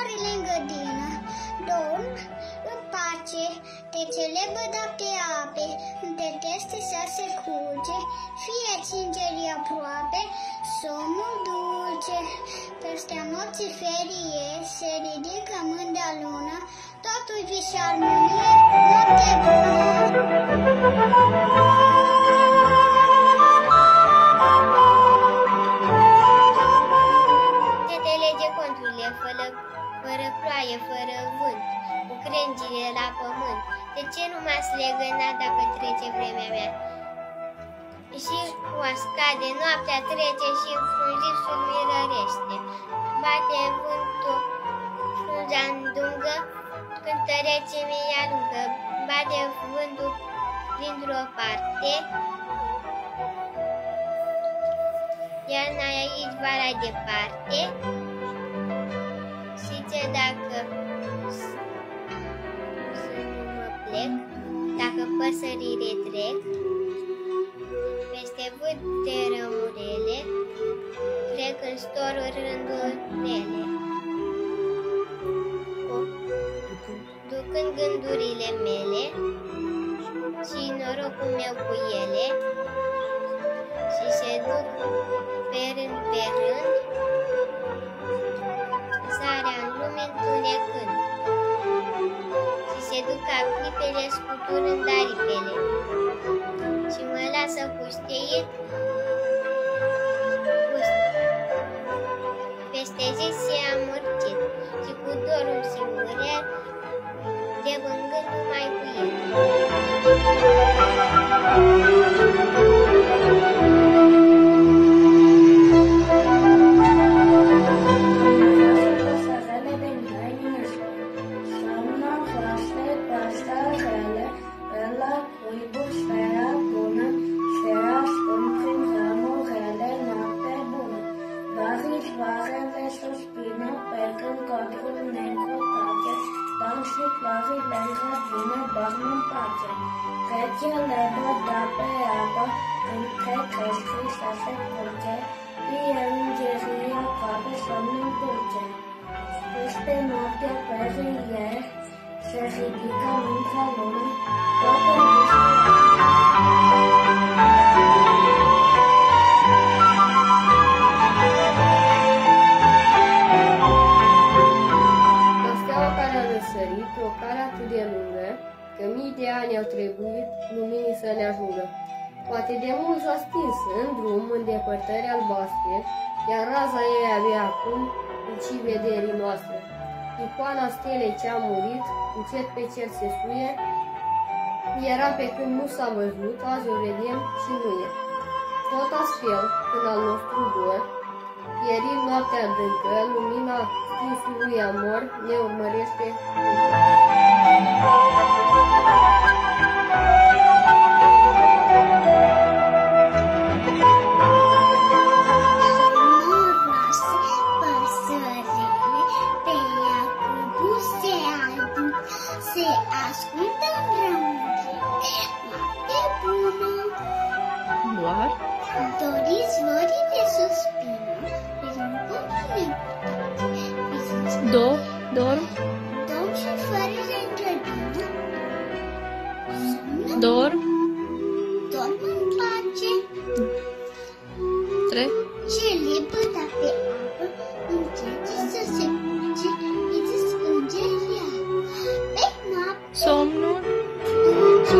florile în grădină dorm în pace, te celebă pe ape, între teste să se curge, fie țingerii aproape, somnul dulce. Peste nopții ferie se ridică mândea lună, totul vis și armonie, noapte bună. Te lege conturile, fără ploaie, fără vânt, cu crengile la pământ. De ce nu m-ați legănat dacă trece vremea mea? Și scade, noaptea trece și frunzișul mirărește. Bate vântul frunza în dungă, cântărețe mi-i alungă. Bate vântul printr-o parte, iarna aici, vara departe. Și ce dacă să nu mă plec, dacă păsările trec, peste vâte rămurele, trec în storuri rândurile, ducând gândurile mele și norocul meu cu ele, și se duc pe rând, zarea în lume întunecând, și se duc ca clipele scuturând aripele, și mă lasă pusteit peste zi se amorțit, și cu dorul singurer de vângând numai cu el. Peste noaptea pe rie se ridică mânca lună, toată steaua care a răsărit pe o cale atât de lungă, că mii de ani au trebuit luminii să ne ajungă. Poate de mult s-a stins în drum, în depărtări albastre, iar raza ei abia acum uci vederii noastre. Icoana stelei ce-a murit, încet pe cer se suie, era pe când nu s-a văzut, azi o vedem și nu e. Tot astfel, când al nostru dor, pierit noaptea adâncă, lumina stinsului amor ne urmărește. Doriți florile suspină, pe Dorm și florile în grădină, dorm dorm în pace, și lepăda pe apă, încerce să se curge, îți scânge ea, pe noapte somnul dulce.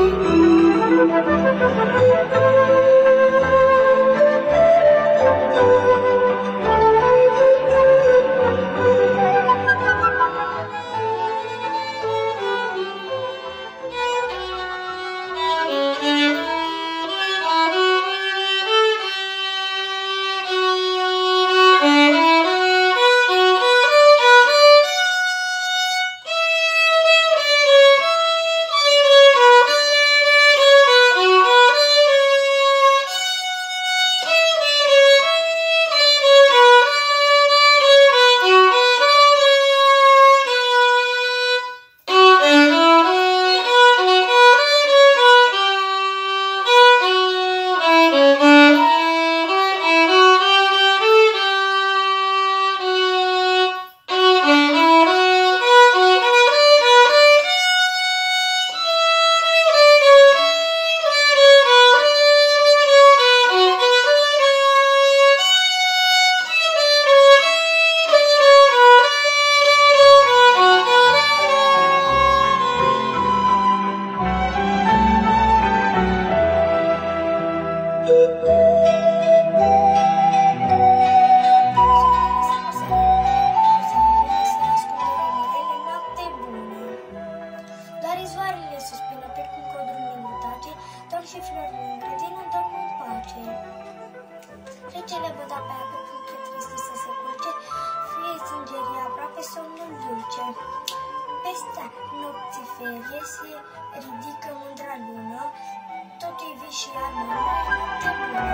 zice: peste nopții ferie se ridică mândra lună, totul e vis și iarnă, noapte bună.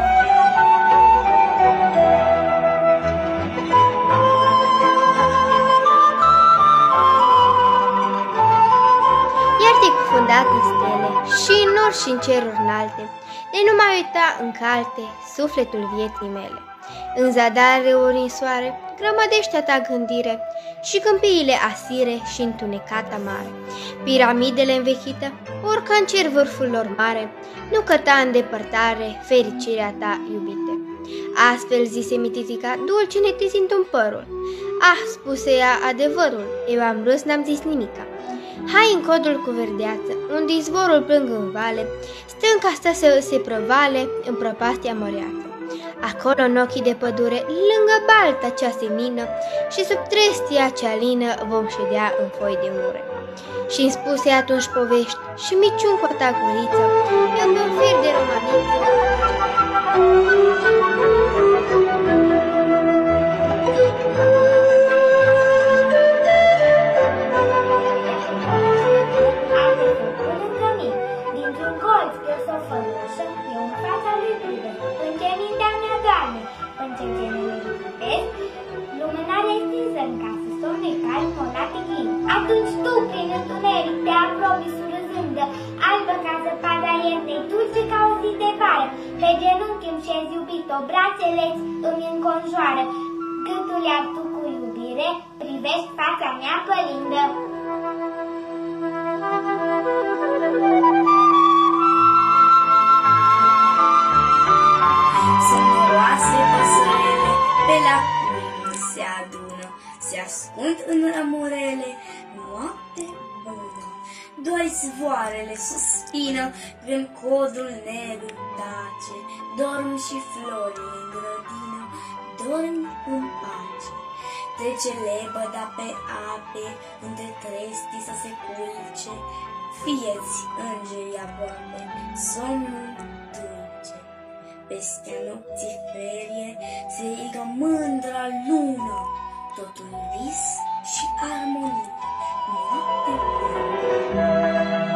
Iar te cufundat în stele și în nori și în ceruri înalte, de nu mai uita în calte sufletul vieții mele. În zadare ori în soare, grămădește-a ta gândire și câmpiile asire și întunecata mare. Piramidele învechită, ori ca în cer vârful lor mare, nu căta în depărtare fericirea ta iubite. Astfel zise mititica, dulce neclizindu-mi părul. Ah, spuse ea adevărul, eu am râs, n-am zis nimica. Hai în codul cu verdeață, unde izvorul plâng în vale, stânca stă să se prăvale în prăpastia măreață. Acolo în ochii de pădure, lângă balta cea senină și sub trestia cea lină vom ședea în foi de mure. Și-mi spuse atunci povești și miciun cotaguriță, eu pe un fir de romaniță. Dintr-un colț pe o sofă roșă, eu în fața lui privesc, până mintea mea doarme, până ce genele privesc, lumânarea e stinsă în casă, somne calm, monate ghini. Atunci tu, prin întuneric, te apropii surâzândă, albă ca zăpada iernei, dulce ca o zi de vară, pe genunchi îmi șezi iubito, brațele-ți îmi înconjoară, gâtul iar tu cu iubire, privești fața mea pălindă. Sonoroase păsărele pe la culmi se adună, se ascund în rămurele, noapte bună. Doi zvoarele suspină când codul negru tace, dorm și florile în grădină, dorm în pace. Trece lebăda pe ape, între trestii să se culce, fie-ți îngerii aproape, somnul dulce. Peste nopții ferie se rigă mândra lună, totul vis și armonie, noapte bună.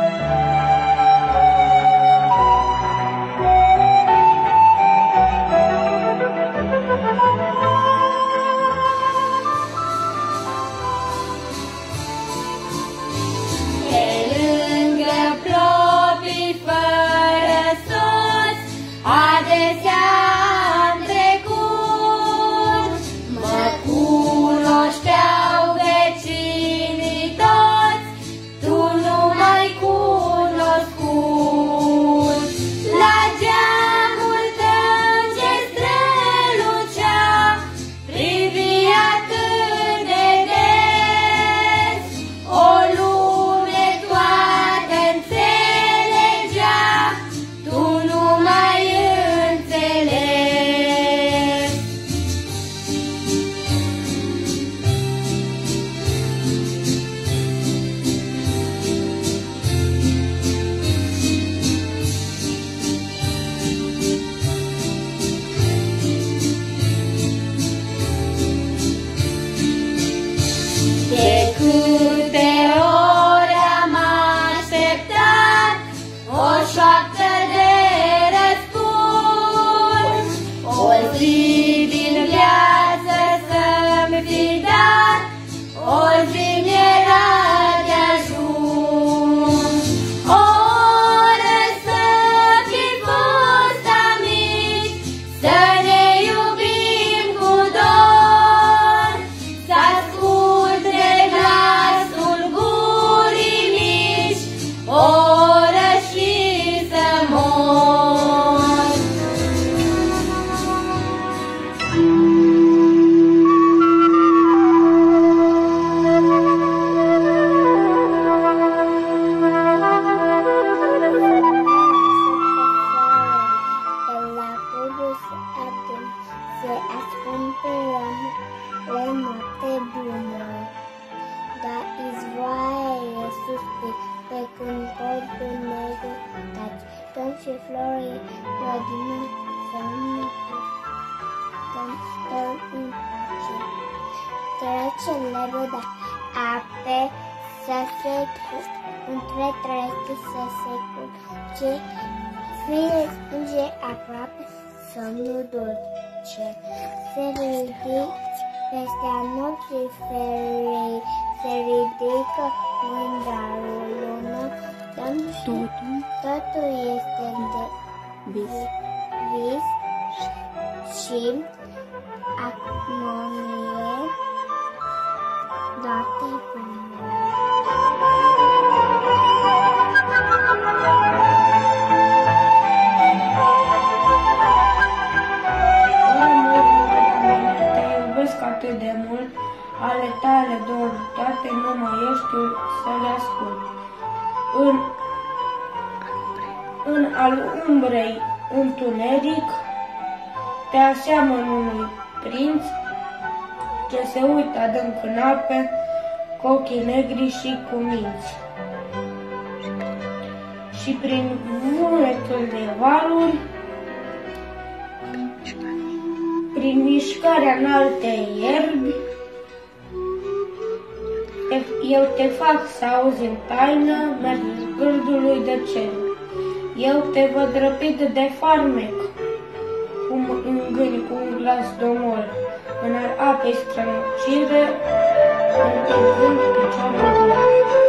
și florii, grădină, somnul, stăm în pace. Trece lebăda ape să se între trăiește să se culce, fie strânge aproape somnul dulce. Se ridică peste nopții ferii, se ridică mândarul lună, totul este de vis și armonie, toate atât de mult, ale tale doruri, toate nu mai ești să le ascult. În al umbrei întuneric, te aseamăn unui prinț ce se uită adânc în ape, cu ochii negri și cu minți. Și prin vunetul de valuri, prin mișcarea înaltei ierbi, eu te fac să auzi în taină mersul gârdului de cer. Eu te văd răpit de farmec, cum îngâni cu un glas domol, în al apei strălucire, întindând piciorul lor.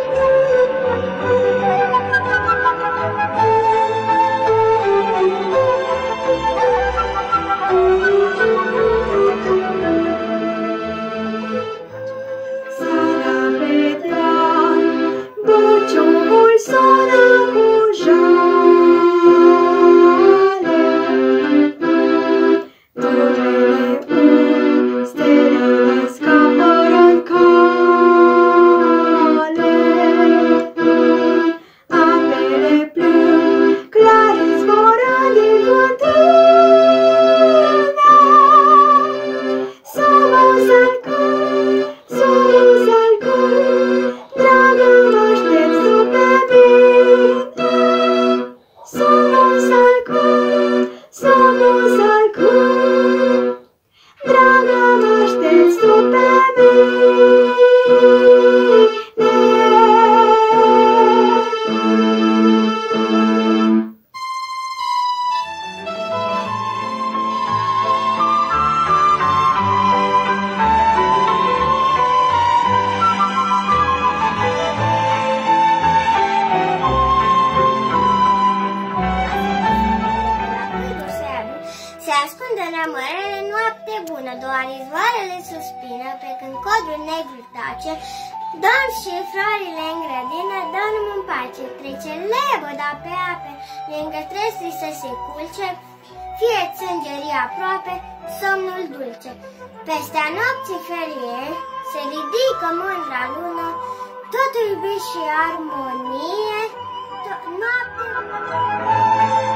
doar izvoarele suspină, pe când codul negru tace. Domn și florile în grădină, dă-mi în pace, trece leboda pe ape, lângă trestii să se culce, fie țângerii aproape, somnul dulce. Pestea nopții ferie, se ridică mândra lună, totul iubit și armonie, noapte...